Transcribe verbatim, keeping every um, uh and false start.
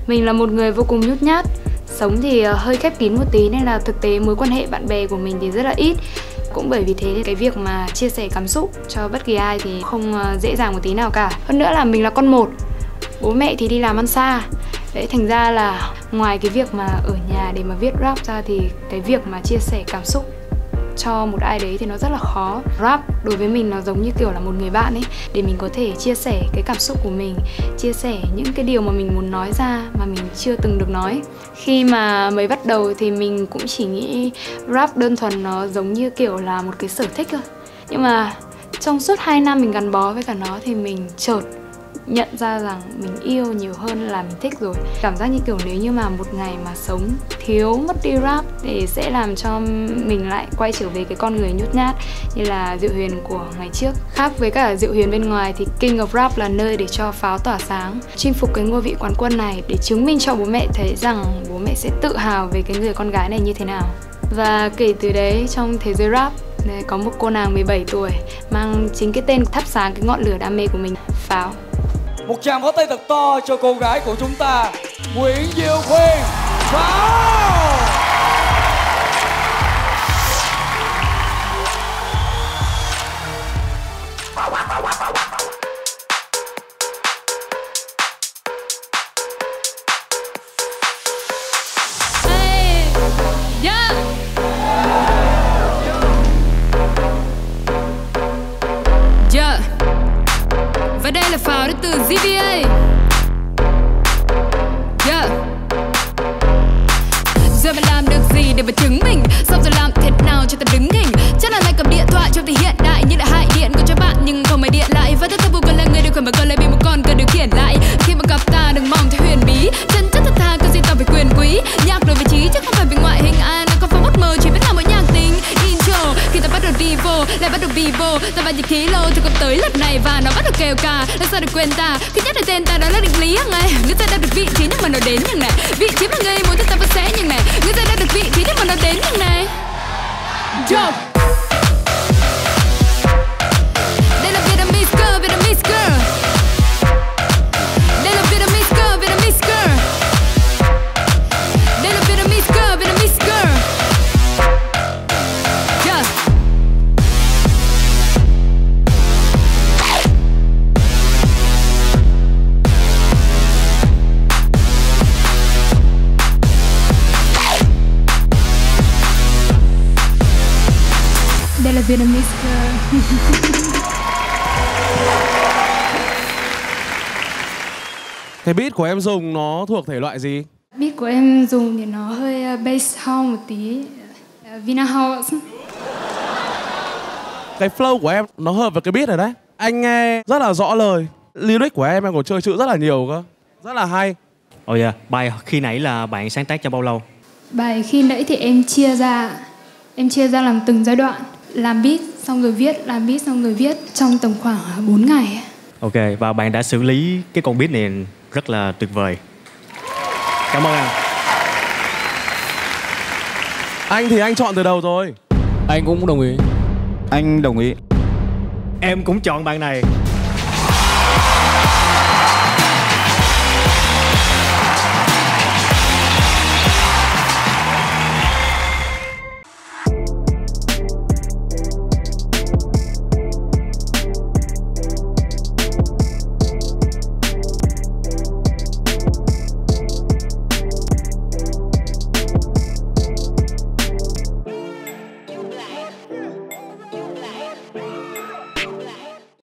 Mình là một người vô cùng nhút nhát, sống thì hơi khép kín một tí nên là thực tế mối quan hệ bạn bè của mình thì rất là ít. Cũng bởi vì thế cái việc mà chia sẻ cảm xúc cho bất kỳ ai thì không dễ dàng một tí nào cả. Hơn nữa là mình là con một, bố mẹ thì đi làm ăn xa. Đấy, thành ra là ngoài cái việc mà ở nhà để mà viết rap ra thì cái việc mà chia sẻ cảm xúc cho một ai đấy thì nó rất là khó. Rap đối với mình nó giống như kiểu là một người bạn ấy, để mình có thể chia sẻ cái cảm xúc của mình, chia sẻ những cái điều mà mình muốn nói ra mà mình chưa từng được nói. Khi mà mới bắt đầu thì mình cũng chỉ nghĩ rap đơn thuần nó giống như kiểu là một cái sở thích thôi. Nhưng mà trong suốt hai năm mình gắn bó với cả nó thì mình chợt nhận ra rằng mình yêu nhiều hơn là mình thích rồi. Cảm giác như kiểu nếu như mà một ngày mà sống thiếu mất đi rap thì sẽ làm cho mình lại quay trở về cái con người nhút nhát như là Diệu Huyền của ngày trước. Khác với cả Diệu Huyền bên ngoài thì King of Rap là nơi để cho pháo tỏa sáng, chinh phục cái ngôi vị quán quân này để chứng minh cho bố mẹ thấy rằng bố mẹ sẽ tự hào về cái người con gái này như thế nào. Và kể từ đấy trong thế giới rap có một cô nàng mười bảy tuổi mang chính cái tên thắp sáng cái ngọn lửa đam mê của mình, Pháo. Một tràng pháo tay thật to cho cô gái của chúng ta, Nguyễn Diệu Huyền, Pháo. Hey, yeah. Yeah. Và đây là Pháo đến từ giê vê a. Yeah. Giờ bạn làm được gì để mà chứng minh? Xong rồi làm thế nào cho ta đứng hình? Chắc là lại cầm điện thoại trong thì hiện đại như là hại điện của cho bạn nhưng không máy điện lại. Và tất cả buồn còn là người điều khiển mà còn lại bị một con cờ điều khiển lại. Khi mà gặp ta đừng mong thấy huyền bí, chân chất thật tha cần gì tao phải quyền quý. Nhạc đổi vị trí chứ không phải vì ngoại hình, ai nào còn phải mất mơ chỉ biết làm mỗi nhạc tình. Intro khi ta bắt đầu đi vô lại bắt đầu bị vô, ta vào nhịp khí lô thì cũng tới lần này và nó bắt đầu kêu ca. Làm sao để quên ta khi nhắc đến tên ta đó là định lý hàng ngày. Người ta đã được vị trí nhưng mà nó đến như này, vị trí mà gây muốn ta vẫn sẽ như này. Người ta đã được vị trí nhưng mà nó đến như này. Yo. Đây là Vietnamese girl, Vietnamese girl. Đây là Vietnamese girl, Vietnamese girl. Đây là Vietnamese girl, Vietnamese girl. Yeah. Đây là Vietnamese girl. Cái beat của em dùng nó thuộc thể loại gì? Beat của em dùng thì nó hơi bass house một tí, uh, Vina House. Cái flow của em nó hợp với cái beat này đấy. Anh nghe rất là rõ lời. Lyric của em em còn chơi chữ rất là nhiều cơ. Rất là hay. Ồ dạ, bài khi nãy là bạn sáng tác trong bao lâu? Bài khi nãy thì em chia ra, em chia ra làm từng giai đoạn. Làm beat xong rồi viết, làm beat xong rồi viết trong tầm khoảng bốn ngày. Ok, và bạn đã xử lý cái con beat này rất là tuyệt vời. Cảm ơn anh. Anh thì anh chọn từ đầu rồi. Anh cũng đồng ý. Anh đồng ý. Em cũng chọn bạn này.